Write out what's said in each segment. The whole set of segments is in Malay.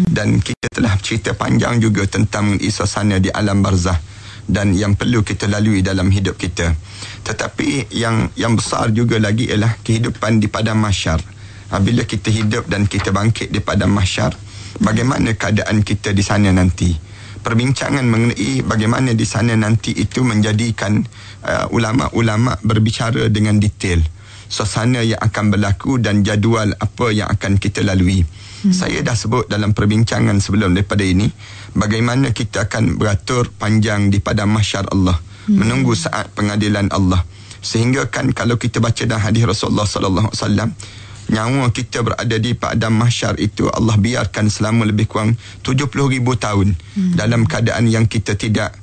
Dan kita telah cerita panjang juga tentang suasana di alam barzah dan yang perlu kita lalui dalam hidup kita. Tetapi yang besar juga lagi ialah kehidupan di padang mahsyar. Bila kita hidup dan kita bangkit di padang mahsyar, bagaimana keadaan kita di sana nanti? Perbincangan mengenai bagaimana di sana nanti itu menjadikan ulama-ulama berbicara dengan detail suasana yang akan berlaku dan jadual apa yang akan kita lalui. Saya dah sebut dalam perbincangan sebelum daripada ini bagaimana kita akan beratur panjang di padang mahsyar Allah, menunggu saat pengadilan Allah. Sehingga kan kalau kita baca dalam hadis Rasulullah sallallahu alaihi wasallam, nyawa kita berada di padang mahsyar itu Allah biarkan selama lebih kurang 70,000 tahun dalam keadaan yang kita tidak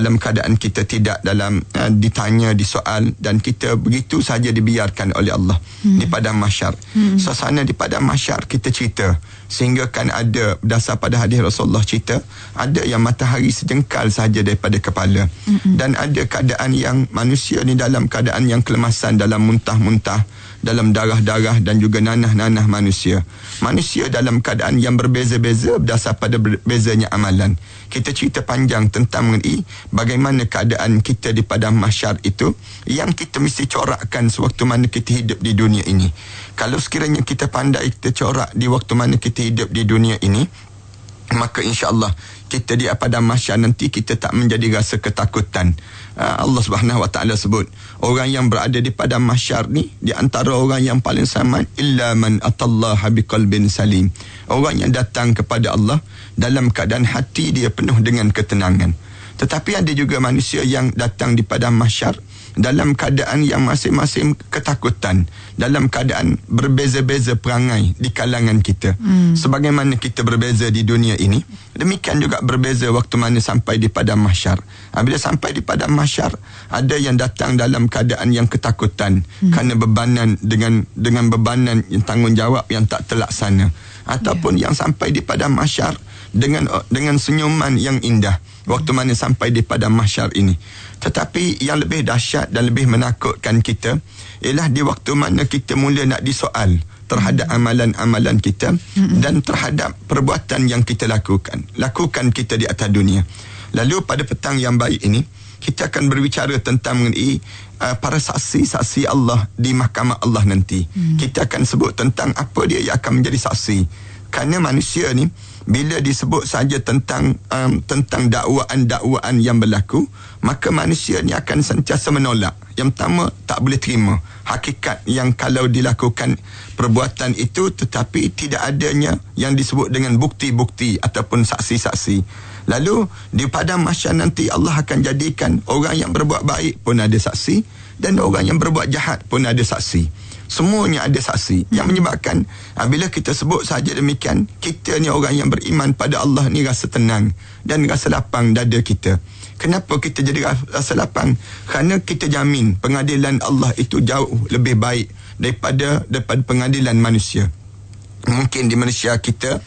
dalam ditanya, disoal, dan kita begitu saja dibiarkan oleh Allah di padang mahsyar. Suasana di padang mahsyar kita cerita sehingga kan ada berdasar pada hadis Rasulullah cerita ada yang matahari sejengkal sahaja daripada kepala, dan ada keadaan yang manusia ni dalam keadaan yang kelemasan, dalam muntah-muntah, dalam darah-darah dan juga nanah-nanah manusia dalam keadaan yang berbeza-beza berdasar pada bezanya amalan. Kita cerita panjang tentang mengenai bagaimana keadaan kita di padang mahsyar itu yang kita mesti corakkan sewaktu mana kita hidup di dunia ini. Kalau sekiranya kita pandai kita corak di waktu mana kita hidup di dunia ini, maka insya-Allah kita di padang mahsyar nanti kita tak menjadi rasa ketakutan. Allah Subhanahu Wa Taala sebut orang yang berada di padang mahsyar ni di antara orang yang paling selamat illa man atallaha biqalbin salim. Orang yang datang kepada Allah dalam keadaan hati dia penuh dengan ketenangan. Tetapi ada juga manusia yang datang di padang mahsyar dalam keadaan yang masing-masing ketakutan, dalam keadaan berbeza-beza perangai di kalangan kita. Sebagaimana kita berbeza di dunia ini, demikian juga berbeza waktu mana sampai di padang mahsyar. Bila sampai di padang mahsyar, ada yang datang dalam keadaan yang ketakutan kerana bebanan dengan bebanan yang tanggungjawab yang tak terlaksana, ataupun yang sampai di padang mahsyar dengan senyuman yang indah waktu mana sampai di padang mahsyar ini. Tetapi yang lebih dahsyat dan lebih menakutkan kita ialah di waktu mana kita mula nak disoal terhadap amalan-amalan kita dan terhadap perbuatan yang kita lakukan kita di atas dunia. Lalu pada petang yang baik ini kita akan berbicara tentang mengenai para saksi-saksi Allah di mahkamah Allah nanti. Kita akan sebut tentang apa dia yang akan menjadi saksi. Kerana manusia ni bila disebut saja tentang dakwaan-dakwaan yang berlaku, maka manusia ni akan sentiasa menolak. Yang pertama, tak boleh terima hakikat yang kalau dilakukan perbuatan itu tetapi tidak adanya yang disebut dengan bukti-bukti ataupun saksi-saksi. Lalu di padang mahsyar nanti Allah akan jadikan orang yang berbuat baik pun ada saksi dan orang yang berbuat jahat pun ada saksi. Semuanya ada saksi. Yang menyebabkan bila kita sebut saja demikian, kita ni orang yang beriman pada Allah ni rasa tenang dan rasa lapang dada kita. Kenapa kita jadi rasa lapang? Kerana kita jamin pengadilan Allah itu jauh lebih baik daripada pengadilan manusia. Mungkin di manusia kita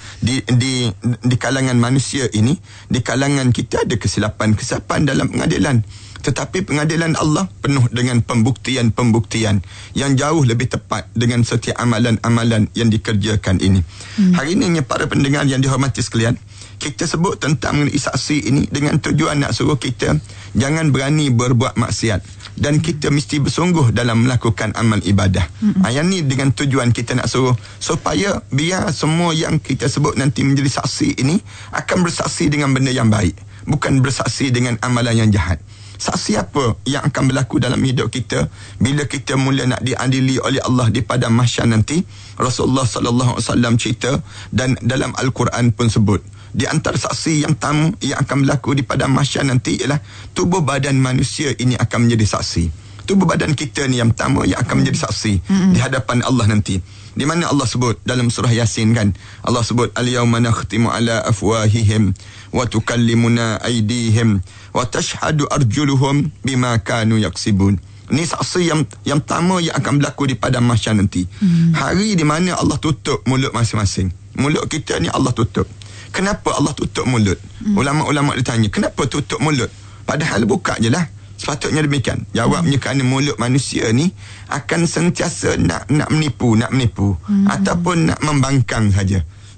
di kalangan manusia ini, di kalangan kita ada kesilapan dalam pengadilan. Tetapi pengadilan Allah penuh dengan pembuktian-pembuktian yang jauh lebih tepat dengan setiap amalan-amalan yang dikerjakan ini. Hari ini para pendengar yang dihormati sekalian, kita sebut tentang mengenai saksi ini dengan tujuan nak suruh kita jangan berani berbuat maksiat dan kita mesti bersungguh dalam melakukan amal ibadah. Yang ni dengan tujuan kita nak suruh supaya biar semua yang kita sebut nanti menjadi saksi ini akan bersaksi dengan benda yang baik, bukan bersaksi dengan amalan yang jahat. Saksi apa yang akan berlaku dalam hidup kita bila kita mula nak diadili oleh Allah di padang mahsyar nanti? Rasulullah sallallahu alaihi wasallam cerita dan dalam Al-Quran pun sebut di antara saksi yang tamu yang akan berlaku di padang mahsyar nanti ialah tubuh badan manusia ini akan menjadi saksi. Tubuh badan kita ni yang pertama yang akan menjadi saksi di hadapan Allah nanti. Di mana Allah sebut dalam surah Yasin kan, Allah sebut al-yawma nakhtimu ala afwahihim wa tukallimuna aydihim wa tashhadu arjuluhum bima kanu yaksibun. Ini saksi yang pertama yang akan berlaku di padang mahsyar nanti. Hari di mana Allah tutup mulut masing-masing. Mulut kita ni Allah tutup. Kenapa Allah tutup mulut? Ulama-ulama ditanya, kenapa tutup mulut? Padahal buka je lah. Sepatutnya demikian. Jawabnya kerana mulut manusia ni akan sentiasa nak menipu ataupun nak membangkang saja.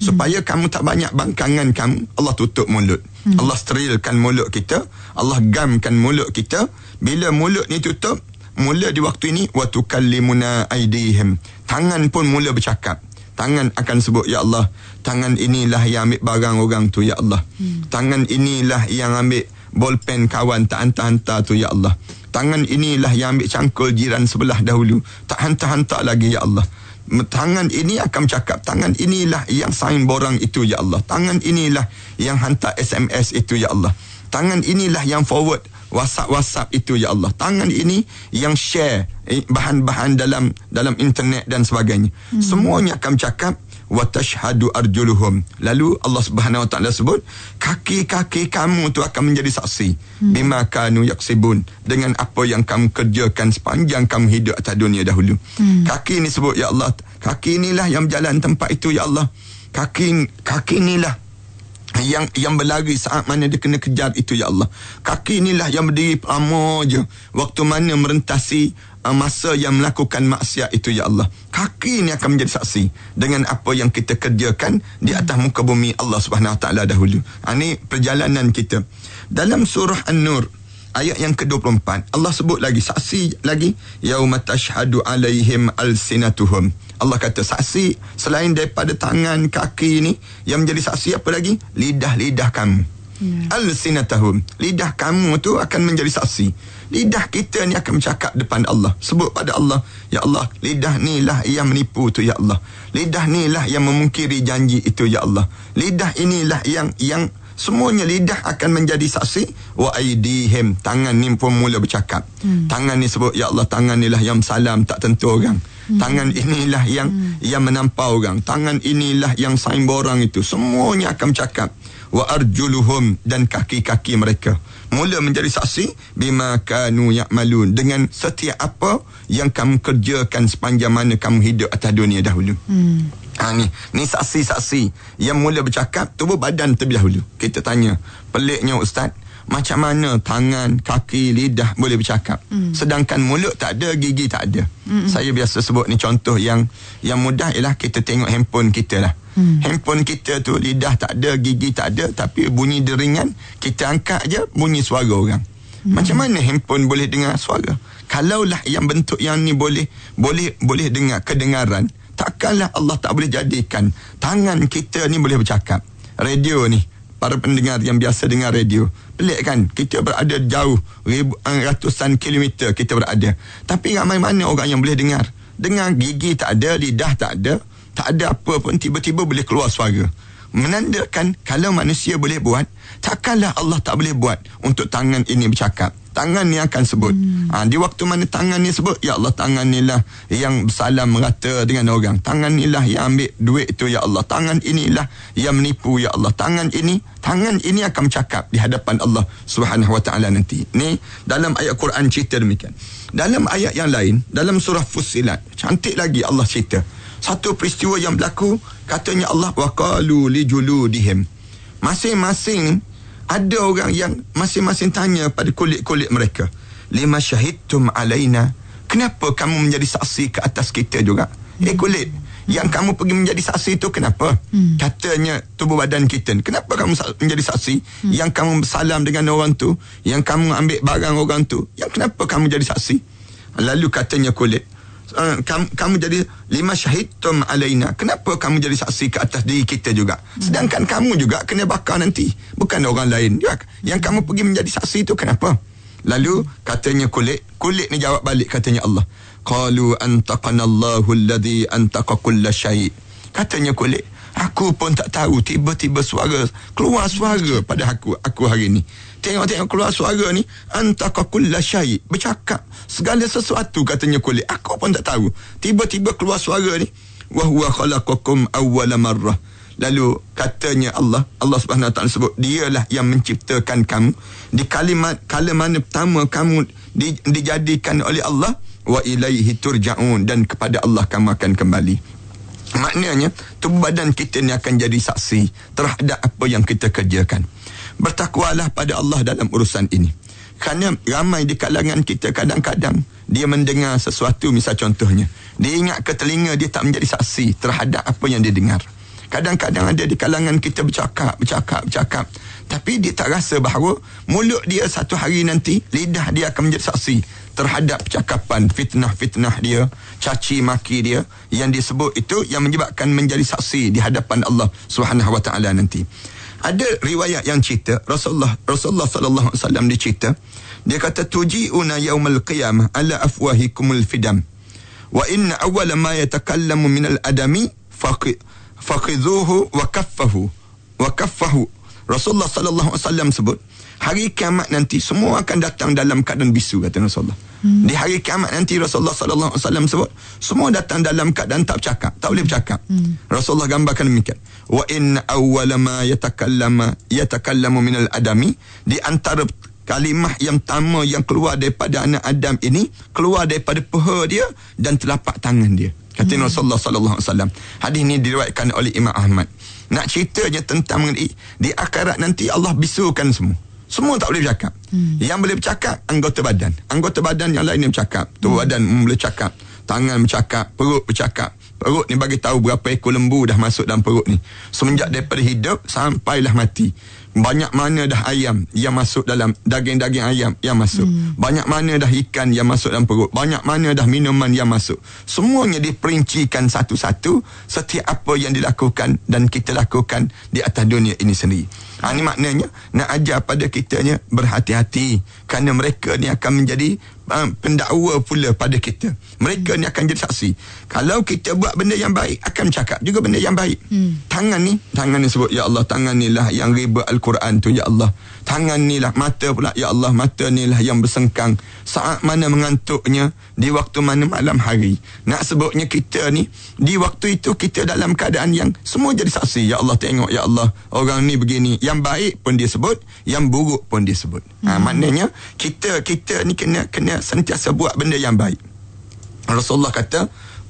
Supaya kamu tak banyak bangkangan kamu, Allah tutup mulut. Allah sterilkan mulut kita, Allah gamkan mulut kita. Bila mulut ni tutup, mula di waktu ini wa tukallimuna aydihim. Tangan pun mula bercakap. Tangan akan sebut, ya Allah, tangan inilah yang ambil barang orang tu, ya Allah. Tangan inilah yang ambil bolpen kawan tak hantar-hantar tu, ya Allah. Tangan inilah yang ambil cangkul jiran sebelah dahulu, tak hantar-hantar lagi, ya Allah. Tangan ini akan cakap, tangan inilah yang sign borang itu, ya Allah. Tangan inilah yang hantar SMS itu, ya Allah. Tangan inilah yang forward WhatsApp itu, ya Allah. Tangan ini yang share bahan-bahan dalam internet dan sebagainya. Semuanya akan cakap, wa tashhadu arjuluhum. Lalu Allah Subhanahu wa taala sebut, kaki-kaki kamu tu akan menjadi saksi bima kanu yaksibun, dengan apa yang kamu kerjakan sepanjang kamu hidup atas dunia dahulu. Kaki ni sebut, ya Allah, kaki inilah yang berjalan tempat itu, ya Allah. Kaki inilah yang berlari saat mana dia kena kejar itu, ya Allah. Kaki inilah yang berdiri lama je waktu mana merentasi masa yang melakukan maksiat itu, ya Allah. Kaki ini akan menjadi saksi dengan apa yang kita kerjakan di atas muka bumi Allah Subhanahu Wa Taala dahulu. Ini perjalanan kita. Dalam surah An-Nur ayat yang ke-24, Allah sebut lagi, saksi lagi, yauma tashhadu alaihim alsinatuhum. Allah kata saksi selain daripada tangan, kaki ni, yang menjadi saksi apa lagi? Lidah-lidah kamu. Alsinatahum. Lidah kamu tu akan menjadi saksi. Lidah kita ni akan bercakap depan Allah. Sebut pada Allah, ya Allah, lidah ni lah yang menipu tu, ya Allah. Lidah ni lah yang memungkiri janji itu, ya Allah. Lidah inilah yang semuanya lidah akan menjadi saksi. Wa aidihim. Tangan ni pun mula bercakap. Tangan ni sebut, ya Allah, tangan ni lah yang salam tak tentu orang. Tangan inilah yang menampau orang. Tangan inilah yang sign borang itu. Semuanya akan bercakap. Wa arjuluhum, dan kaki-kaki mereka mula menjadi saksi bima kanu ya'malun, dengan setiap apa yang kamu kerjakan sepanjang mana kamu hidup atas dunia dahulu. Ni saksi-saksi yang mula bercakap. Tubuh badan terlebih dahulu. Kita tanya, peliknya Ustaz, macam mana tangan, kaki, lidah boleh bercakap, sedangkan mulut tak ada, gigi tak ada? Saya biasa sebut ni contoh yang mudah ialah kita tengok handphone kita lah. Handphone kita tu lidah tak ada, gigi tak ada, tapi bunyi deringan, kita angkat je bunyi suara orang. Macam mana handphone boleh dengar suara? Kalaulah yang bentuk yang ni boleh dengar kedengaran, takkanlah Allah tak boleh jadikan tangan kita ni boleh bercakap. Radio ni, para pendengar yang biasa dengar radio, pelik kan? Kita berada jauh, ratusan kilometer kita berada, tapi ramai mana orang yang boleh dengar. Dengar, gigi tak ada, lidah tak ada apa pun, tiba-tiba boleh keluar suara. Menandakan kalau manusia boleh buat, takkanlah Allah tak boleh buat untuk tangan ini bercakap. Tangan ni akan sebut. Di waktu mana tangan ni sebut, ya Allah, tangan ni lah yang bersalam merata dengan orang. Tangan ni lah yang ambil duit tu, ya Allah. Tangan inilah yang menipu, ya Allah. Tangan ini akan bercakap di hadapan Allah Subhanahu Wa Taala nanti. Ni dalam ayat Quran cerita demikian. Dalam ayat yang lain, dalam surah Fussilat, cantik lagi Allah cerita satu peristiwa yang berlaku. Katanya Allah, waqalu lijuludihim. Masing-masing ada orang yang masing-masing tanya pada kulit-kulit mereka, lima syahidtum alaina, kenapa kamu menjadi saksi ke atas kita juga? Kulit, yang kamu pergi menjadi saksi itu kenapa? Katanya tubuh badan kita, kenapa kamu menjadi saksi? Yang kamu salam dengan orang tu, yang kamu ambil barang orang tu, yang kenapa kamu jadi saksi? Lalu katanya kulit, kamu jadi lima syahidtum alaina, kenapa kamu jadi saksi ke atas diri kita juga? Sedangkan kamu juga kena bakar nanti, bukan orang lain juga. Yang kamu pergi menjadi saksi itu kenapa? Lalu katanya kulit ni jawab balik, katanya Allah, qalu antaqanallahu alladhi antaqa kulla syai'. Katanya kulit, aku pun tak tahu, tiba-tiba keluar suara pada aku hari ni. Tengok keluar suara ni, antaqa kulla syai', bercakap segala sesuatu, katanya kulit. Aku pun tak tahu, tiba-tiba keluar suara ni, wa huwa khalaqakum awwala marrah. Lalu katanya Allah Subhanahu Wa Taala sebut, dialah yang menciptakan kamu di kala mana pertama kamu dijadikan oleh Allah, wa ilaihi turja'un, dan kepada Allah kamu akan kembali. Maknanya tubuh badan kita ni akan jadi saksi terhadap apa yang kita kerjakan. Bertakwalah pada Allah dalam urusan ini. Kerana ramai di kalangan kita kadang-kadang dia mendengar sesuatu, misal contohnya, dia ingat ke telinga dia tak menjadi saksi terhadap apa yang dia dengar. Kadang-kadang ada di kalangan kita bercakap. Tapi dia tak rasa bahawa mulut dia satu hari nanti, lidah dia akan menjadi saksi terhadap percakapan, fitnah-fitnah dia, caci maki dia, yang disebut itu yang menyebabkan menjadi saksi di hadapan Allah Subhanahu Wa Taala nanti. Ada riwayat yang cerita Rasulullah sallallahu alaihi wasallam dicerita, dia kata tuji'una yaumal qiyamah ala afwahikumul fidam wa inna awwala ma yatakallamu minal adami faqidhuhu wa kaffahu. Rasulullah sallallahu alaihi wasallam sebut hari kiamat nanti semua akan datang dalam keadaan bisu, kata Rasulullah. Di hari kiamat nanti Rasulullah sallallahu alaihi wasallam sebut semua datang dalam keadaan tak bercakap, tak boleh bercakap. Rasulullah gambarkan demikian. Wa inna awwala ma yatakallamu minal adami, di antara kalimah yang pertama yang keluar daripada anak Adam ini, keluar daripada paha dia dan telapak tangan dia, kata Rasulullah sallallahu alaihi wasallam. Hadis ini diriwayatkan oleh Imam Ahmad. Nak ceritanya tentang mengenai di akhirat nanti Allah bisukan semua tak boleh bercakap. Yang boleh bercakap anggota badan yang lain yang bercakap. Tubuh badan boleh cakap, tangan bercakap, perut bercakap. Perut ni bagi tahu berapa ekor lembu dah masuk dalam perut ni. Semenjak daripada hidup sampailah mati. Banyak mana dah ayam yang masuk dalam daging-daging ayam yang masuk. Banyak mana dah ikan yang masuk dalam perut. Banyak mana dah minuman yang masuk. Semuanya diperincikan satu-satu setiap apa yang dilakukan dan kita lakukan di atas dunia ini sendiri. Ini maknanya nak ajar pada kitanya berhati-hati, kerana mereka ni akan menjadi pendakwa pula pada kita. Mereka ni akan jadi saksi. Kalau kita buat benda yang baik, akan bercakap juga benda yang baik. Tangan ni sebut, ya Allah, tangan ni lah yang riba Al-Quran tu, ya Allah. Tangan ni lah, mata pula, ya Allah, mata ni lah yang bersengkang saat mana mengantuknya, di waktu mana malam hari. Nak sebutnya kita ni di waktu itu kita dalam keadaan yang semua jadi saksi. Ya Allah, tengok, ya Allah, orang ni begini. Yang baik pun dia sebut, yang buruk pun dia sebut. Maknanya kita ni kena sentiasa buat benda yang baik. Rasulullah kata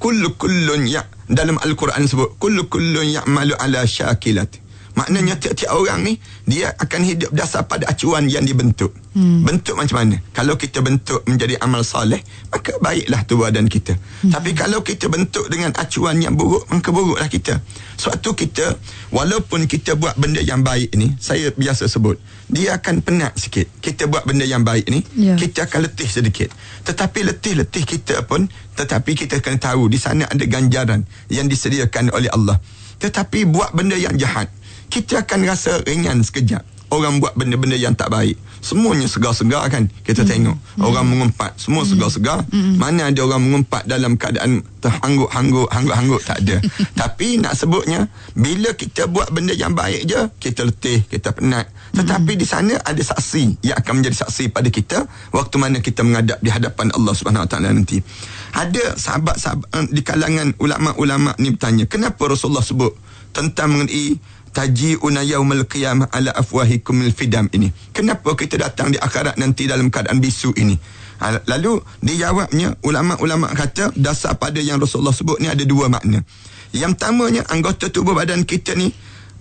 kullun ya, dalam Al-Quran sebut kullun ya'malu ala syakilat. Maknanya tiap-tiap orang ni dia akan hidup dasar pada acuan yang dibentuk. Bentuk macam mana? Kalau kita bentuk menjadi amal soleh, maka baiklah tu badan kita. Tapi kalau kita bentuk dengan acuan yang buruk, maka buruklah kita. Sebab tu kita, walaupun kita buat benda yang baik ni, saya biasa sebut, dia akan penat sikit. Kita buat benda yang baik ni, kita akan letih sedikit. Tetapi letih-letih kita pun, tetapi kita kena tahu di sana ada ganjaran yang disediakan oleh Allah. Tetapi buat benda yang jahat, kita akan rasa ringan sekejap. Orang buat benda-benda yang tak baik, semuanya segar-segar kan. Kita tengok orang mengumpat, semua segar-segar. Mana ada orang mengumpat dalam keadaan terhangguk-hangguk, tak ada. Tapi nak sebutnya, bila kita buat benda yang baik je, kita letih, kita penat. Tetapi di sana ada saksi yang akan menjadi saksi pada kita waktu mana kita menghadap di hadapan Allah Subhanahu Wa Taala nanti. Ada sahabat-sahabat di kalangan ulama-ulama ni bertanya, kenapa Rasulullah sebut tentang mengenai taji'una yaumal qiyamah ala afwahikumul fidam ini? Kenapa kita datang di akhirat nanti dalam keadaan bisu ini? Lalu dijawabnya, ulama-ulama kata dasar pada yang Rasulullah sebut ni ada dua makna. Yang pertamanya, anggota tubuh badan kita ni,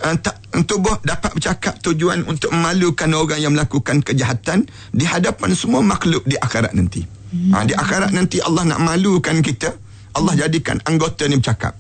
tubuh dapat bercakap tujuan untuk memalukan orang yang melakukan kejahatan di hadapan semua makhluk di akhirat nanti. Di akhirat nanti Allah nak malukan kita, Allah jadikan anggota ni bercakap.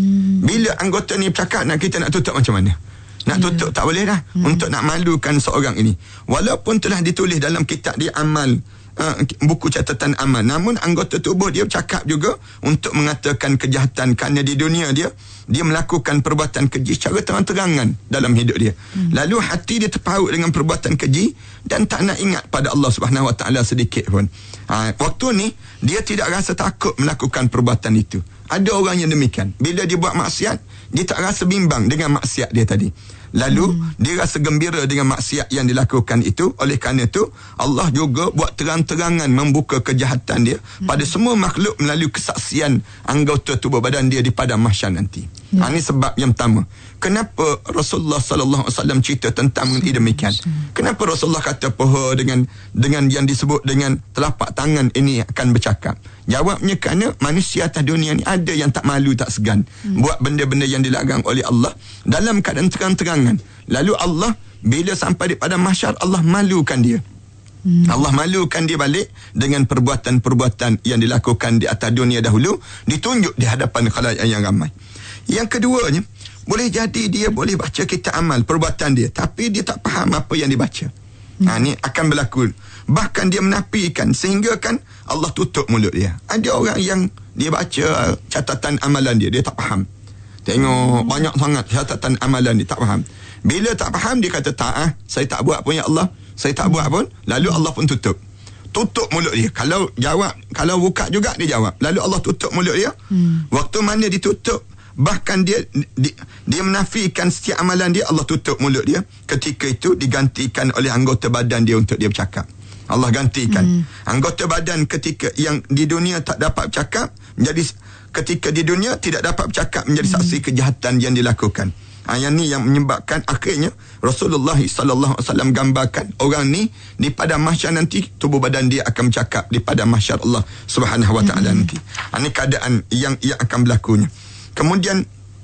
Bila anggota ni bercakap, kita nak tutup macam mana? Nak tutup tak boleh dah. Untuk nak malukan seorang ini, walaupun telah ditulis dalam kitab dia amal, buku catatan amal, namun anggota tubuh dia bercakap juga untuk mengatakan kejahatan, kerana di dunia dia melakukan perbuatan keji secara terang-terangan dalam hidup dia. Lalu hati dia terpaut dengan perbuatan keji dan tak nak ingat pada Allah Subhanahu Wa Taala sedikit pun. Waktu ni dia tidak rasa takut melakukan perbuatan itu. Ada orang yang demikian, bila dia buat maksiat, dia tak rasa bimbang dengan maksiat dia tadi. Lalu dia rasa gembira dengan maksiat yang dilakukan itu. Oleh kerana itu Allah juga buat terang-terangan membuka kejahatan dia pada semua makhluk melalui kesaksian anggota tubuh badan dia di padang mahsyar nanti. Ini sebab yang pertama, kenapa Rasulullah sallallahu alaihi wasallam cerita tentang demikian. Kenapa Rasulullah kata paha dengan yang disebut dengan telapak tangan ini akan bercakap? Jawabnya kerana manusia atas dunia ni ada yang tak malu, tak segan buat benda-benda yang dilarang oleh Allah dalam keadaan terang-terangan. Lalu Allah bila sampai di padang mahsyar, Allah malukan dia. Allah malukan dia balik dengan perbuatan-perbuatan yang dilakukan di atas dunia dahulu, ditunjuk di hadapan khalayak yang ramai. Yang keduanya, Boleh jadi dia boleh baca kitab amal perbuatan dia, tapi dia tak faham apa yang dibaca. Ni akan berlaku. Bahkan dia menafikan sehingga kan Allah tutup mulut dia. Ada orang yang dia baca catatan amalan dia tak faham. Tengok banyak sangat catatan amalan dia tak faham. Bila tak faham dia kata saya tak buat pun ya Allah, saya tak buat pun. Lalu Allah pun tutup mulut dia. Kalau buka juga dia jawab. Lalu Allah tutup mulut dia. Waktu mana ditutup, bahkan dia menafikan setiap amalan dia, Allah tutup mulut dia. Ketika itu digantikan oleh anggota badan dia untuk dia bercakap. Allah gantikan anggota badan ketika yang di dunia tak dapat bercakap, menjadi ketika di dunia tidak dapat bercakap menjadi saksi kejahatan yang dilakukan. Yang ni yang menyebabkan akhirnya Rasulullah sallallahu alaihi wasallam gambarkan orang ni di padang mahsyar nanti tubuh badan dia akan bercakap di padang mahsyar Allah Subhanahu wa taala nanti. Ini keadaan yang akan berlakunya. Kemudian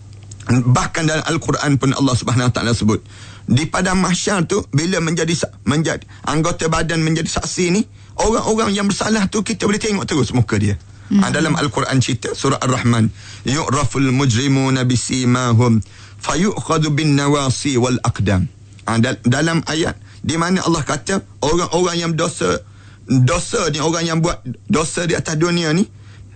bahkan dalam Al-Quran pun Allah Subhanahu wa taala sebut di padang mahsyar tu bila menjadi anggota badan menjadi saksi ni, orang-orang yang bersalah tu kita boleh tengok terus muka dia. Dalam Al-Quran cerita surah Ar-Rahman, yu'raful mujrimuna bisimahum fayu'khadhu bin nawasi wal aqdam. Dalam ayat di mana Allah kata orang-orang yang dosa ni, orang yang buat dosa di atas dunia ni,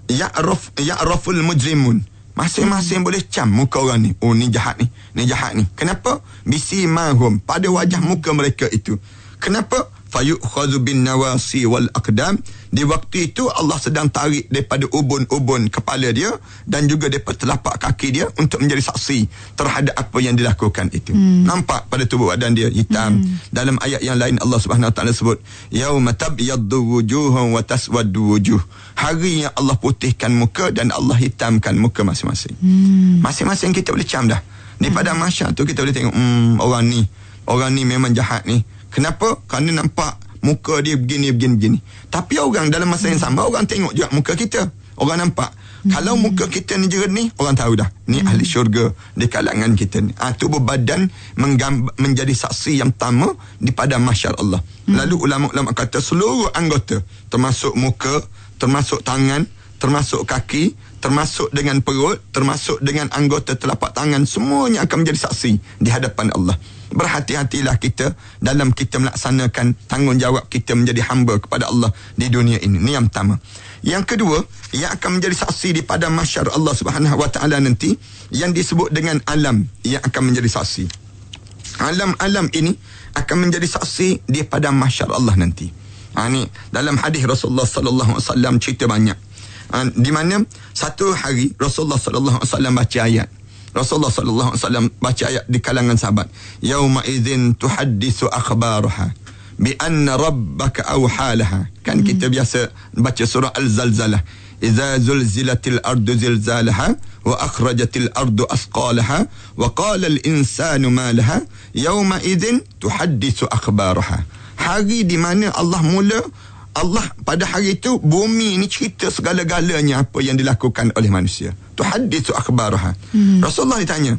ya'raful mujrimun, masing-masing boleh cam muka orang ni. Ni jahat ni, ni jahat ni. Kenapa? Bisimahum, pada wajah muka mereka itu. Kenapa? Fayu'khadhu bin nawasi wal aqdam. Di waktu itu Allah sedang tarik daripada ubun-ubun kepala dia dan juga daripada telapak kaki dia untuk menjadi saksi terhadap apa yang dilakukan itu. Nampak pada tubuh badan dia hitam. Dalam ayat yang lain Allah Subhanahu wa taala sebut yauma tabyaddu wujuhum wa taswaddu wujuh. Hari yang Allah putihkan muka dan Allah hitamkan muka masing-masing. Masing-masing kita boleh cam dah. Di padang mahsyar tu kita boleh tengok orang ni memang jahat ni. Kenapa? Kerana nampak muka dia begini. Tapi orang dalam masa yang sama, orang tengok juga muka kita. Orang nampak. Kalau muka kita ni jernih, orang tahu dah. Ni ahli syurga di kalangan kita ni. Tubuh badan menjadi saksi yang pertama di padang mahsyar Allah. Lalu ulama-ulama kata seluruh anggota, termasuk muka, termasuk tangan, termasuk kaki, termasuk dengan perut, termasuk dengan anggota telapak tangan, semuanya akan menjadi saksi di hadapan Allah. Berhati-hatilah kita dalam kita melaksanakan tanggungjawab kita menjadi hamba kepada Allah di dunia ini. Ini yang pertama. Yang kedua, yang akan menjadi saksi di padang mahsyar Allah Subhanahu wa taala nanti, yang disebut dengan alam, yang akan menjadi saksi. Alam-alam ini akan menjadi saksi di padang mahsyar Allah nanti. Ini dalam hadis Rasulullah sallallahu alaihi wasallam cerita banyak. Di mana satu hari Rasulullah sallallahu alaihi wasallam baca ayat. Rasulullah sallallahu alaihi wasallam baca ayat di kalangan sahabat. Yauma idzin tuhadditsu akhbaraha bi anna rabbaka awhalaha. Kan kita biasa baca surah Al-Zalzalah. Idza zulzilatil ardu zilzalaha wa akhrajatil ardu asqalaha wa qala al-insanu ma laha yauma idzin tuhadditsu akhbaraha. Hari di mana Allah pada hari itu bumi ni cerita segala-galanya apa yang dilakukan oleh manusia. Tuhadditsu akhbaraha. Rasulullah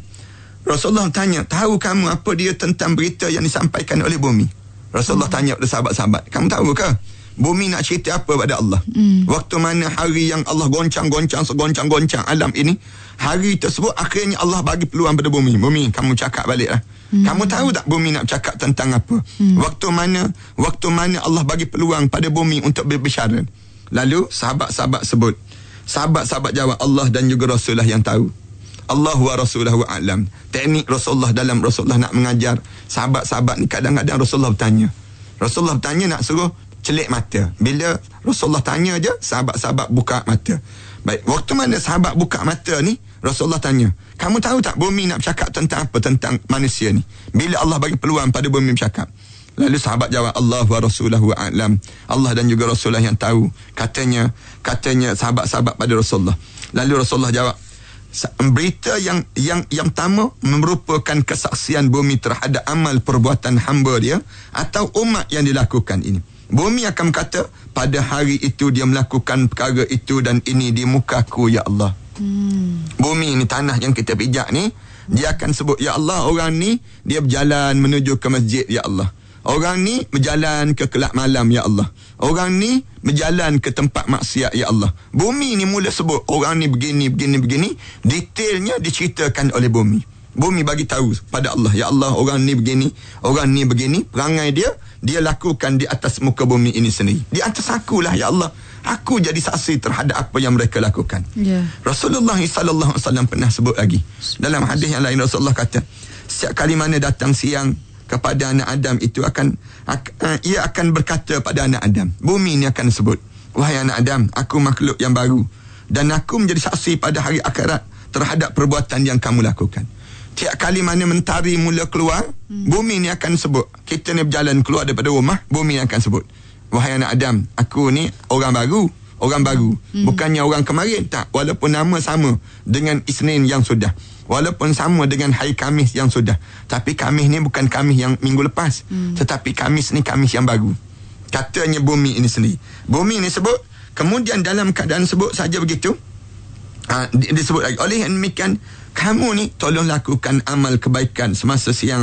tanya, tahu kamu apa dia tentang berita yang disampaikan oleh bumi? Rasulullah tanya kepada sahabat-sahabat, kamu tahu ke bumi nak cerita apa pada Allah? Waktu mana hari yang Allah goncang-goncang alam ini, hari tersebut akhirnya Allah bagi peluang pada bumi. Bumi, kamu cakap baliklah. Kamu tahu tak bumi nak cakap tentang apa? Waktu mana Allah bagi peluang pada bumi untuk berbicara. Lalu sahabat-sahabat sebut. Sahabat-sahabat jawab, Allah dan juga Rasulullah yang tahu. Allah wa Rasuluhu a'lam. Teknik Rasulullah dalam Rasulullah nak mengajar sahabat-sahabat ni, kadang-kadang Rasulullah bertanya nak suruh celik mata. Bila Rasulullah tanya je, sahabat-sahabat buka mata. Baik, waktu mana sahabat buka mata ni, Rasulullah tanya, kamu tahu tak bumi nak bercakap tentang apa, tentang manusia ni? Bila Allah bagi peluang pada bumi bercakap. Lalu sahabat jawab, Allah wa Rasuluhu a'lam. Allah dan juga Rasulullah yang tahu. Katanya sahabat-sahabat pada Rasulullah. Lalu Rasulullah jawab, berita yang pertama merupakan kesaksian bumi terhadap amal perbuatan hamba dia atau umat yang dilakukan ini. Bumi akan kata, pada hari itu dia melakukan perkara itu dan ini di mukaku, ya Allah. Bumi ni, tanah yang kita pijak ni, dia akan sebut, ya Allah, orang ni dia berjalan menuju ke masjid, ya Allah. Orang ni berjalan ke kelab malam, ya Allah. Orang ni berjalan ke tempat maksiat, ya Allah. Bumi ni mula sebut, orang ni begini. Detailnya diceritakan oleh bumi. Bumi bagi tahu pada Allah, ya Allah, orang ni begini, perangai dia lakukan di atas muka bumi ini sendiri. Di atas akulah, ya Allah. Aku jadi saksi terhadap apa yang mereka lakukan. Rasulullah sallallahu alaihi wasallam pernah sebut lagi dalam hadis yang lain, Rasulullah kata, setiap kali mana datang siang kepada anak Adam itu ia akan berkata pada anak Adam, bumi ini akan sebut, wahai anak Adam, aku makhluk yang baru dan aku menjadi saksi pada hari akhirat terhadap perbuatan yang kamu lakukan. Tiap kali mana mentari mula keluar, bumi ini akan sebut, kita ni berjalan keluar daripada rumah, bumi ini akan sebut, wahai anak Adam, aku ni orang baru. Bukannya orang kemarin, tak. Walaupun nama sama dengan Isnin yang sudah, walaupun sama dengan hari Khamis yang sudah, tapi Khamis ni bukan Khamis yang minggu lepas, tetapi Khamis ni Khamis yang baru. Katanya bumi ini sendiri. Bumi ini sebut. Kemudian dalam keadaan sebut saja begitu, disebut lagi, oleh yang demikian, kamu ni tolong lakukan amal kebaikan semasa siang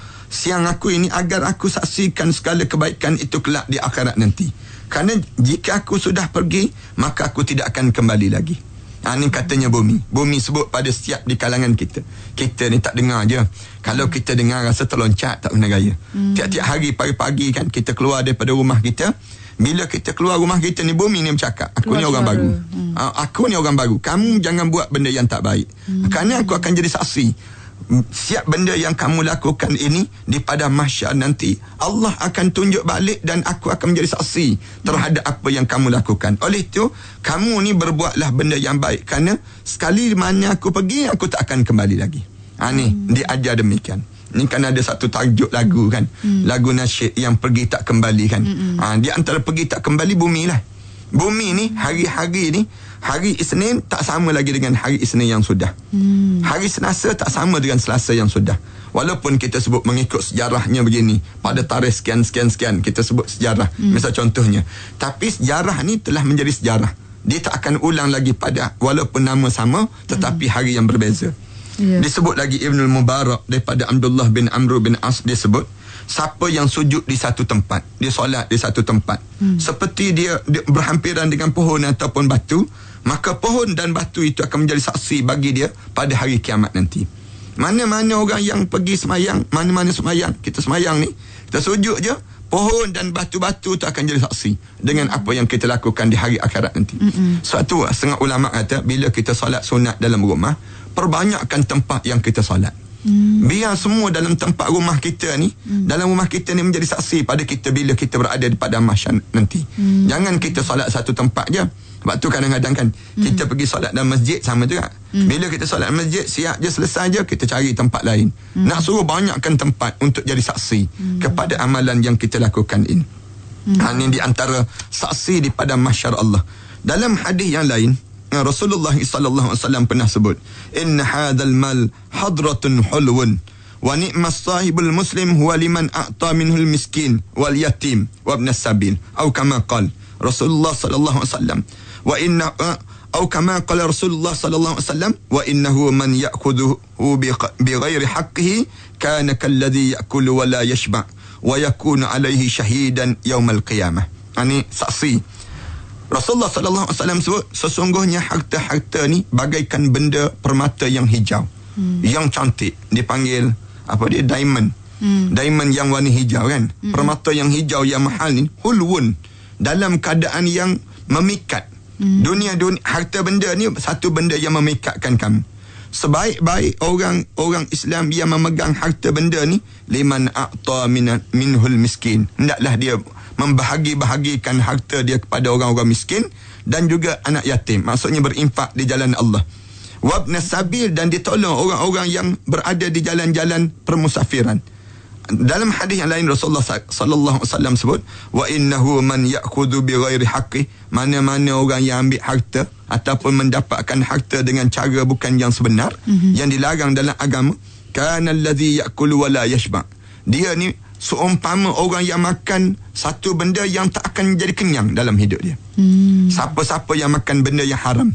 aku ini, agar aku saksikan segala kebaikan itu kelak di akhirat nanti. Kerana jika aku sudah pergi, maka aku tidak akan kembali lagi. Ini katanya bumi. Bumi sebut pada setiap di kalangan kita. Kita ni tak dengar je. Kalau kita dengar rasa terloncat, tak pernah gaya. Tiap-tiap hari pagi-pagi kan kita keluar daripada rumah kita. Bila kita keluar rumah kita ni, bumi ni bercakap, aku ni orang baru. Aku ni orang baru. Kamu jangan buat benda yang tak baik. Kerana aku akan jadi saksi. Siap benda yang kamu lakukan ini di padang mahsyar nanti, Allah akan tunjuk balik dan aku akan menjadi saksi terhadap apa yang kamu lakukan. Oleh itu, kamu ni berbuatlah benda yang baik, kerana sekali mana aku pergi, aku tak akan kembali lagi. Ni diajar demikian. Ni kan ada satu tajuk lagu kan, lagu nasyid yang pergi tak kembali kan. Di antara pergi tak kembali, bumi lah. Bumi ni hari-hari ni, hari Isnin tak sama lagi dengan hari Isnin yang sudah. Hari Selasa tak sama dengan Selasa yang sudah. Walaupun kita sebut mengikut sejarahnya begini, pada tarikh sekian kita sebut sejarah, misal contohnya. Tapi sejarah ni telah menjadi sejarah. Dia tak akan ulang lagi pada, walaupun nama sama, tetapi hari yang berbeza. Disebut lagi Ibnul Mubarak daripada Abdullah bin Amr bin As, dia sebut, siapa yang sujud di satu tempat, dia solat di satu tempat, seperti dia berhampiran dengan pohon ataupun batu, maka pohon dan batu itu akan menjadi saksi bagi dia pada hari kiamat nanti. Mana-mana orang yang pergi semayang, mana-mana semayang, kita semayang ni, kita sujud je, pohon dan batu-batu itu akan jadi saksi dengan apa yang kita lakukan di hari akhirat nanti. Suatu setengah ulama kata, bila kita solat sunat dalam rumah, perbanyakkan tempat yang kita solat. Biar semua dalam tempat rumah kita ni, dalam rumah kita ni menjadi saksi pada kita bila kita berada di padang mahsyar nanti. Jangan kita solat satu tempat je. Sebab tu kadang-kadang kan kita pergi solat dalam masjid sama juga. Bila kita solat masjid, siap je, selesai je, kita cari tempat lain. Nak suruh banyakkan tempat untuk jadi saksi kepada amalan yang kita lakukan ini. Ini di antara saksi di padang mahsyar Allah. Dalam hadis yang lain, Rasulullah sallallahu alaihi wasallam pernah sebut, inna hadzal mal hadratun hulwun wa ni'mas sahibul muslim huwa liman a'ta minhul miskin wal yatim wa ibn as-sabil, atau kama qala Rasulullah sallallahu alaihi wasallam, wa inna atau kama qala Rasulullah sallallahu alaihi wasallam, wa innahu man ya'khudhuhu bighairi haqqihi kana kalladhi ya'kulu wa la yashba' wa yakunu alaihi shahidan yaumal qiyamah. Ini saksi Rasulullah sallallahu alaihi wasallam sebut, sesungguhnya harta-harta ni bagaikan benda permata yang hijau, yang cantik, dipanggil apa dia, diamond. Diamond yang warna hijau kan. Permata yang hijau yang mahal ni, hulwun, dalam keadaan yang memikat. Dunia harta benda ni satu benda yang memikatkan kamu. Sebaik-baik orang Islam yang memegang harta benda ni, liman a'ta minhul miskin, hendaklah dia membahagi-bahagikan harta dia kepada orang-orang miskin dan juga anak yatim, maksudnya berinfak di jalan Allah. Wabna sabil, dan ditolong orang-orang yang berada di jalan-jalan permusafiran. Dalam hadis yang lain Rasulullah sallallahu alaihi wasallam sebut, wa innahu man ya'khudhu bighairi haqqi, mana-mana orang yang ambil harta ataupun mendapatkan harta dengan cara bukan yang sebenar, yang dilarang dalam agama, kana allazi ya'kulu wa la yashba', dia ni seumpama orang yang makan satu benda yang tak akan jadi kenyang dalam hidup dia. Siapa-siapa yang makan benda yang haram,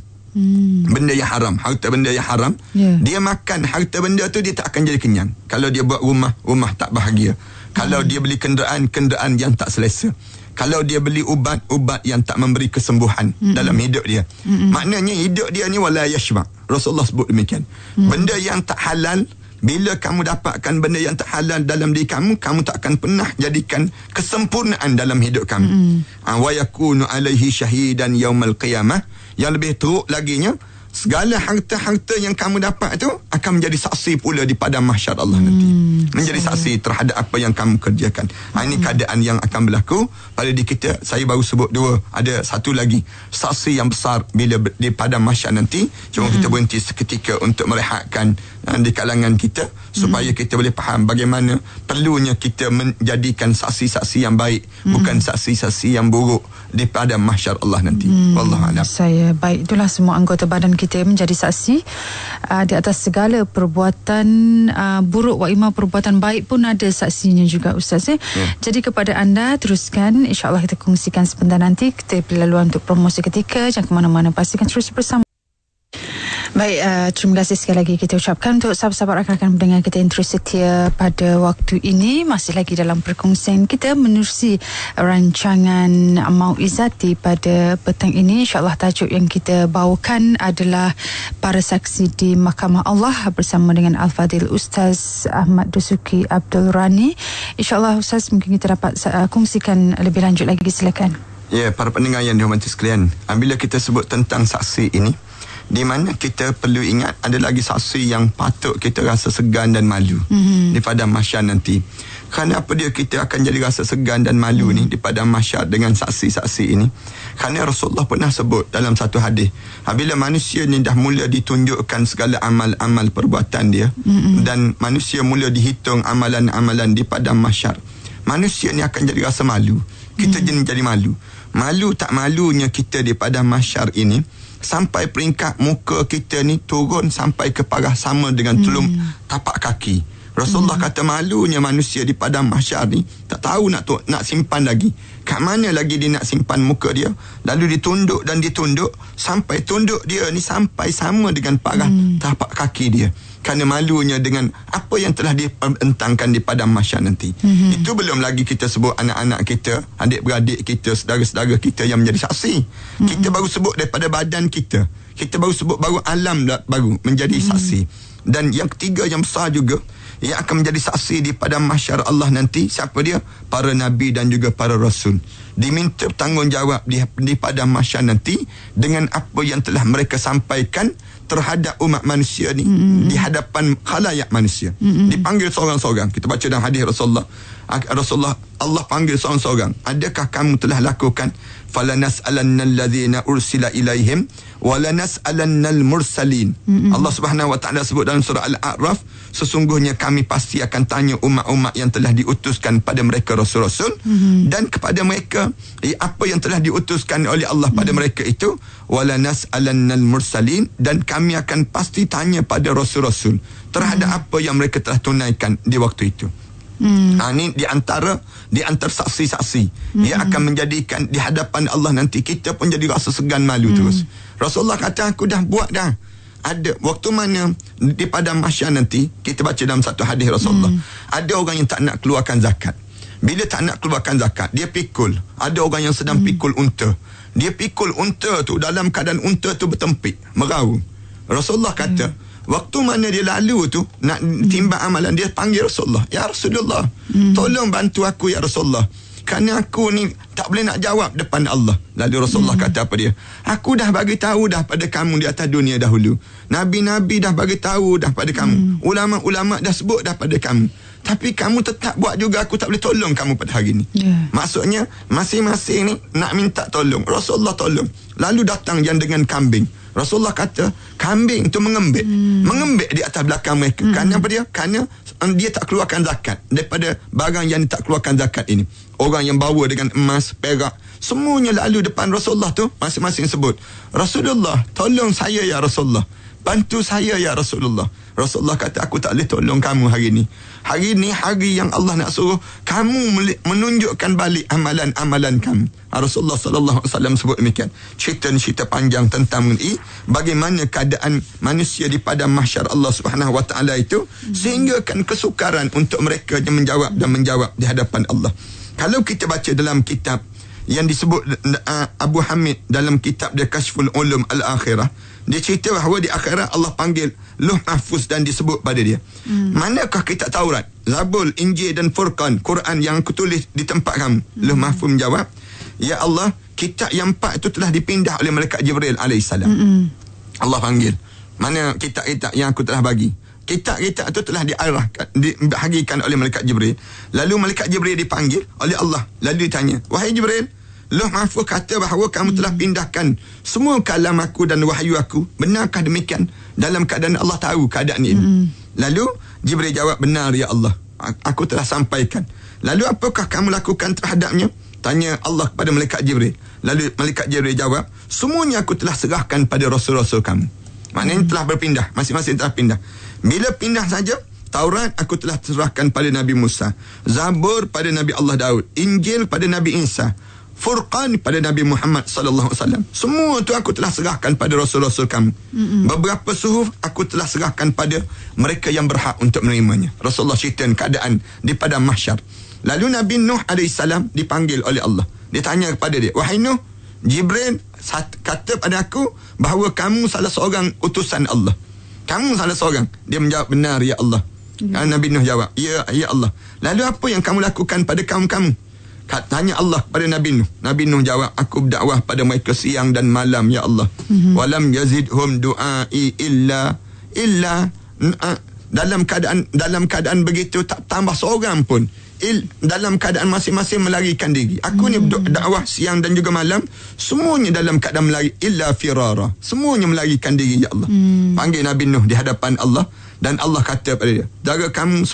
benda yang haram, harta benda yang haram, dia makan harta benda tu, dia tak akan jadi kenyang. Kalau dia buat rumah tak bahagia. Kalau dia beli kenderaan yang tak selesa. Kalau dia beli ubat yang tak memberi kesembuhan dalam hidup dia. Maknanya hidup dia ni wala yashba'. Rasulullah sebut demikian. Benda yang tak halal, Bila kamu dapatkan benda yang tak halal dalam diri kamu, kamu tak akan pernah jadikan kesempurnaan dalam hidup kamu. Wa yakunu alaihi syahidan yaumal qiyamah. Yang lebih teruk laginya, segala harta-harta yang kamu dapat itu akan menjadi saksi pula di padang mahsyar Allah nanti. Menjadi saksi terhadap apa yang kamu kerjakan. Ini keadaan yang akan berlaku pada diri kita. Saya baru sebut dua. Ada satu lagi saksi yang besar bila di padang mahsyar nanti. Cuma kita berhenti seketika untuk merehatkan di kalangan kita supaya kita boleh faham bagaimana perlunya kita menjadikan saksi-saksi yang baik, bukan saksi-saksi yang buruk di padang mahsyar Allah nanti. Wallahu a'lam. Saya baik, itulah semua anggota badan kita menjadi saksi di atas segala perbuatan buruk wa imma perbuatan baik pun ada saksinya juga Ustaz. Jadi kepada anda teruskan, insya-Allah kita kongsikan sebentar nanti. Kita berlaluan untuk promosi ketika, jangan ke mana-mana, pastikan terus bersama. Baik, terima kasih sekali lagi kita ucapkan untuk sahabat-sahabat rakan-rakan pendengar kita yang terus setia pada waktu ini. Masih lagi dalam perkongsian kita menerusi rancangan Mau'izati pada petang ini. InsyaAllah tajuk yang kita bawakan adalah para saksi di Mahkamah Allah bersama dengan Al-Fadil Ustaz Ahmad Dusuki Abdul Rani. InsyaAllah Ustaz, mungkin kita dapat kongsikan lebih lanjut lagi, silakan. Ya, para pendengar yang dihormati sekalian, bila kita sebut tentang saksi ini, di mana kita perlu ingat ada lagi saksi yang patut kita rasa segan dan malu di padang mahsyar nanti. Kerana apa dia kita akan jadi rasa segan dan malu ni di padang mahsyar dengan saksi-saksi ini? Kerana Rasulullah pernah sebut dalam satu hadis, bila manusia ni dah mula ditunjukkan segala amal-amal perbuatan dia, dan manusia mula dihitung amalan-amalan di padang mahsyar, manusia ni akan jadi rasa malu. Kita jadi malu. Malu tak malunya kita di padang mahsyar ini, sampai peringkat muka kita ni turun sampai ke parah sama dengan tulung tapak kaki. Rasulullah kata malunya manusia di padang mahsyar ni, tak tahu nak simpan lagi. Kat mana lagi dia nak simpan muka dia? Lalu ditunduk dan ditunduk sampai tunduk dia ni sampai sama dengan parah tapak kaki dia. Kerana malunya dengan apa yang telah dibentangkan di padang mahsyar nanti. Itu belum lagi kita sebut anak-anak kita, adik-beradik kita, saudara-saudara kita yang menjadi saksi. Kita baru sebut daripada badan kita. Kita baru sebut baru alam baru menjadi saksi. Dan yang ketiga yang besar juga, yang akan menjadi saksi di padang mahsyar Allah nanti, siapa dia? Para nabi dan juga para rasul. Diminta tanggungjawab di padang mahsyar nanti dengan apa yang telah mereka sampaikan terhadap umat manusia ni di hadapan khalayak manusia. Dipanggil seorang-seorang. Kita baca dalam hadis Rasulullah, Allah panggil seorang-seorang. Adakah kamu telah lakukan? Falanas'alannal ladzina ursila ilaihim walanas'alannal mursalin. Allah Subhanahu wa taala sebut dalam surah Al-A'raf, sesungguhnya kami pasti akan tanya umat-umat yang telah diutuskan pada mereka rasul-rasul, dan kepada mereka apa yang telah diutuskan oleh Allah pada mereka itu, walanas'alannal mursalin, dan kami akan pasti tanya pada rasul-rasul terhadap apa yang mereka telah tunaikan di waktu itu. Ini di antara saksi-saksi yang akan menjadikan di hadapan Allah nanti kita pun jadi rasa segan malu terus. Rasulullah kata, aku dah buat dah. Ada waktu mana di padang mahsyar nanti, kita baca dalam satu hadis Rasulullah, ada orang yang tak nak keluarkan zakat. Bila tak nak keluarkan zakat, dia pikul. Ada orang yang sedang pikul unta. Dia pikul unta tu dalam keadaan unta tu bertempik, meraung. Rasulullah kata, waktu mana dia lalu tu nak timbang amalan, dia panggil Rasulullah, ya Rasulullah, tolong bantu aku ya Rasulullah, kerana aku ni tak boleh nak jawab depan Allah. Lalu Rasulullah kata apa dia? Aku dah bagi tahu dah pada kamu di atas dunia dahulu. Nabi-nabi dah bagi tahu dah pada kamu. Ulama-ulama dah sebut dah pada kamu. Tapi kamu tetap buat juga, aku tak boleh tolong kamu pada hari ni. Maksudnya masing-masing ni nak minta tolong. Rasulullah tolong. Lalu datang yang dengan kambing. Rasulullah kata kambing tu mengembik di atas belakang mereka. Kerana apa dia? Kerana dia tak keluarkan zakat daripada barang yang tak keluarkan zakat ini. Orang yang bawa dengan emas, perak, semuanya lalu depan Rasulullah tu, masing-masing sebut, Rasulullah, tolong saya ya Rasulullah, bantu saya ya Rasulullah. Rasulullah kata, aku tak boleh tolong kamu hari ni. Hari ni hari yang Allah nak suruh kamu menunjukkan balik amalan-amalan kamu. Rasulullah SAW sebut demikian. Cerita panjang tentang mengenai bagaimana keadaan manusia di padang mahsyar Allah Subhanahu Wa Taala itu, sehingga kan kesukaran untuk mereka menjawab di hadapan Allah. Kalau kita baca dalam kitab yang disebut Abu Hamid dalam kitab dia Kashful Ulum Al-Akhirah. Dia cerita bahawa di akhirat Allah panggil Lauh Mahfuz dan disebut pada dia. Manakah kitab Taurat, Zabur, Injil dan Furqan, Quran yang aku tulis di tempat kamu? Lauh Mahfuz menjawab, ya Allah, kitab yang 4 itu telah dipindah oleh malaikat Jibril alaihissalam. Allah panggil, mana kitab-kitab yang aku telah bagi? Kitab-kitab itu telah diarahkan, dibahagikan oleh malaikat Jibril. Lalu malaikat Jibril dipanggil oleh Allah. Lalu ditanya, wahai Jibril, Lauh Mahfuz kata bahawa kamu telah pindahkan semua kalam aku dan wahyu aku. Benarkah demikian? Dalam keadaan Allah tahu keadaan ini. Lalu Jibril jawab, benar ya Allah, aku telah sampaikan. Lalu apakah kamu lakukan terhadapnya? Tanya Allah kepada malaikat Jibril. Lalu malaikat Jibril jawab, semuanya aku telah serahkan pada rasul-rasul kamu. Maknanya telah berpindah, masing-masing telah pindah. Bila pindah saja, Taurat aku telah serahkan pada Nabi Musa, Zabur pada Nabi Allah Daud, Injil pada Nabi Isa, Furqan pada Nabi Muhammad sallallahu alaihi wasallam. Semua tu aku telah serahkan pada rasul-rasul kamu. Beberapa suhuf aku telah serahkan pada mereka yang berhak untuk menerimanya. Rasulullah cerita keadaan di padang mahsyar. Lalu Nabi Nuh alaihissalam dipanggil oleh Allah. Dia tanya kepada dia, wahai Nuh, Jibril kata pada aku bahawa kamu salah seorang utusan Allah. Kamu salah seorang. Dia menjawab, benar ya Allah. Nabi Nuh jawab, ya Allah. Lalu apa yang kamu lakukan pada kaum-kamu? Tanya Allah kepada Nabi Nuh. Nabi Nuh jawab, aku berdakwah pada mereka siang dan malam ya Allah. Walam yazidhum du'ai illa dalam keadaan begitu tak tambah seorang pun. Dalam keadaan masing-masing melarikan diri. Aku ni dakwah siang dan juga malam, semuanya dalam keadaan melari, illa firara, semuanya melarikan diri ya Allah. Panggil Nabi Nuh di hadapan Allah, dan Allah kata pada dia, saudara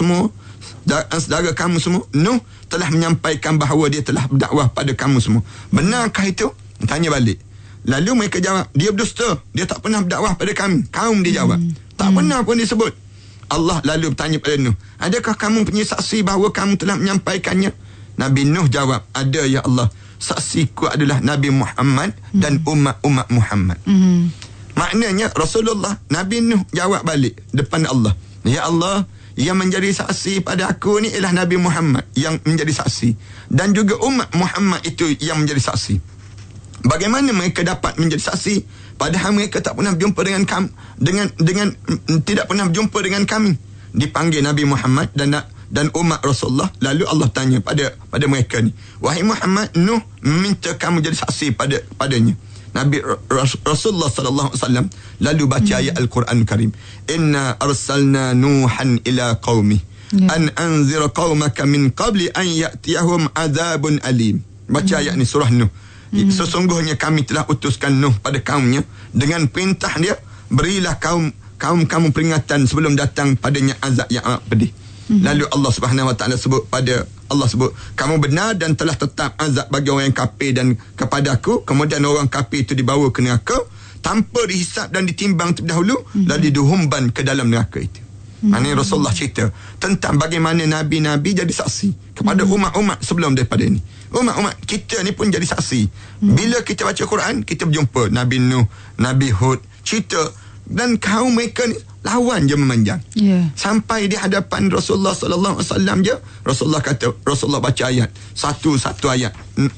kamu semua, Nuh telah menyampaikan bahawa dia telah berdakwah pada kamu semua. Benarkah itu? Tanya balik. Lalu mereka jawab, dia berdusta, dia tak pernah berdakwah pada kami. Kaum dia jawab, tak pernah pun disebut. Allah lalu bertanya pada Nuh, adakah kamu punya saksi bahawa kamu telah menyampaikannya? Nabi Nuh jawab, ada ya Allah, saksiku adalah Nabi Muhammad dan umat-umat Muhammad. Maknanya Rasulullah, Nabi Nuh jawab balik depan Allah, ya Allah, yang menjadi saksi pada aku ni ialah Nabi Muhammad yang menjadi saksi, dan juga umat Muhammad itu yang menjadi saksi. Bagaimana mereka dapat menjadi saksi padahal mereka tak pernah berjumpa dengan kami, dengan tidak pernah berjumpa dengan kami? Dipanggil Nabi Muhammad dan umat Rasulullah. Lalu Allah tanya pada mereka ni, wahai Muhammad, Nuh meminta kamu jadi saksi padanya. Nabi Rasulullah sallallahu alaihi wasallam lalu baca ayat Al-Quran Karim, inna arsalna nuhan ila qaumi an anzir qaumaka min qabli an ya'tiyahum adzabun alim. Baca ayat ni, surah Nuh. Sesungguhnya kami telah utuskan Nuh pada kaumnya dengan perintah dia, berilah kaum kamu peringatan sebelum datang padanya azab yang amat pedih. Lalu Allah Subhanahu Wa Taala sebut, kamu benar dan telah tetap azab bagi orang yang kafir dan kepadaku. Kemudian orang kafir itu dibawa ke neraka tanpa dihisap dan ditimbang terlebih dahulu, lalu dihumban ke dalam neraka itu. Maknanya Rasulullah cerita tentang bagaimana Nabi-Nabi jadi saksi kepada umat-umat sebelum daripada ini. Umat-umat kita ni pun jadi saksi. Bila kita baca Quran, kita berjumpa Nabi Nuh, Nabi Hud, cerita, dan kaum mereka ni lawan je memanjang. Sampai di hadapan Rasulullah sallallahu alaihi wasallam je, Rasulullah baca ayat satu ayat,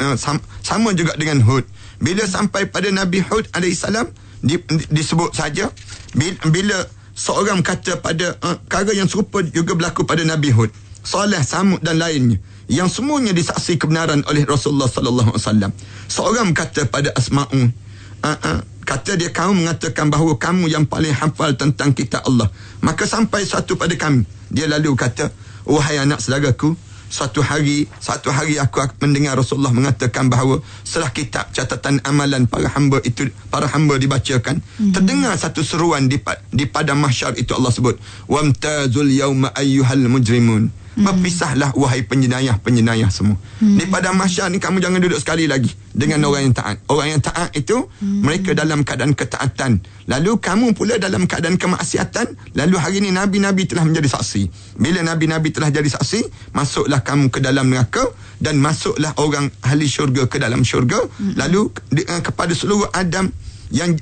sama juga dengan Hud. Bila sampai pada Nabi Hud alaihissalam, disebut saja bila seorang kata pada perkara yang serupa juga berlaku pada Nabi Hud, Saleh, Samud dan lainnya, yang semuanya disaksi kebenaran oleh Rasulullah sallallahu alaihi wasallam. Seorang kata pada Asma'un, kata dia, kamu mengatakan bahawa kamu yang paling hafal tentang kitab Allah. Maka sampai suatu pada kami, dia lalu kata, wahai anak saudaraku, Satu hari aku mendengar Rasulullah mengatakan bahawa setelah kitab catatan amalan para hamba dibacakan, terdengar satu seruan di padang mahsyar itu. Allah sebut, wamtazul yauma ayyuhal mujrimun, berpisahlah wahai penjenayah semua. Di padang mahsyar ni kamu jangan duduk sekali lagi dengan orang yang taat. Orang yang taat itu mereka dalam keadaan ketaatan, lalu kamu pula dalam keadaan kemaksiatan. Lalu hari ini Nabi-Nabi telah menjadi saksi. Bila Nabi-Nabi telah jadi saksi, masuklah kamu ke dalam neraka dan masuklah orang ahli syurga ke dalam syurga. Lalu kepada seluruh Adam yang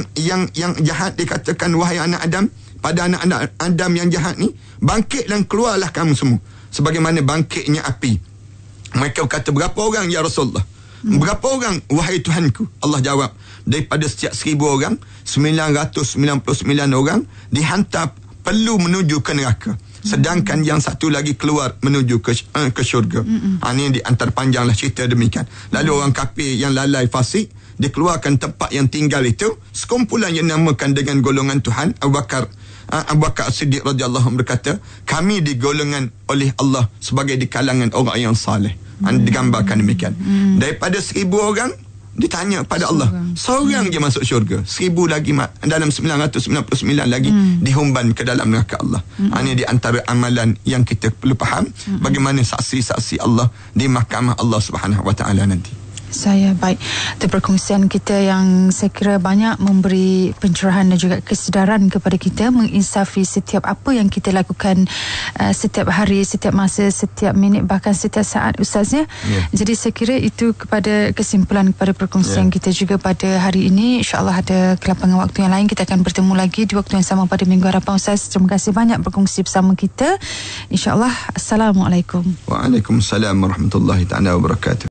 jahat dikatakan, wahai anak Adam, pada anak-anak Adam yang jahat ni, bangkit dan keluarlah kamu semua sebagaimana bangkitnya api. Mereka berkata, berapa orang ya Rasulullah? Berapa orang wahai Tuhanku? Allah jawab, daripada setiap 1,000 orang 999 orang dihantar perlu menuju ke neraka, sedangkan yang satu lagi keluar menuju ke syurga. Ini di antara panjanglah cerita demikian. Lalu orang kafir yang lalai fasik dikeluarkan tempat yang tinggal itu, sekumpulan yang namakan dengan golongan Tuhan. Abu Bakar As-Siddiq radhiyallahu anhu berkata, kami digolongan oleh Allah sebagai di kalangan orang yang saleh. Digambarkan demikian. Daripada 1,000 orang ditanya pada Allah, seorang je masuk syurga, 1,000 lagi dalam 999 lagi dihumban ke dalam neraka Allah. Ini di antara amalan yang kita perlu faham, bagaimana saksi-saksi Allah di mahkamah Allah Subhanahu Wa Taala nanti. Saya baik. Itu perkongsian kita yang saya kira banyak memberi pencerahan dan juga kesedaran kepada kita, menginsafi setiap apa yang kita lakukan setiap hari, setiap masa, setiap minit, bahkan setiap saat, Ustaz ya. Jadi saya kira itu kepada kesimpulan kepada perkongsian kita juga pada hari ini. InsyaAllah ada kelapangan waktu yang lain, kita akan bertemu lagi di waktu yang sama pada minggu harapan. Ustaz, terima kasih banyak berkongsi bersama kita. InsyaAllah. Assalamualaikum. Waalaikumsalam warahmatullahi taala wabarakatuh.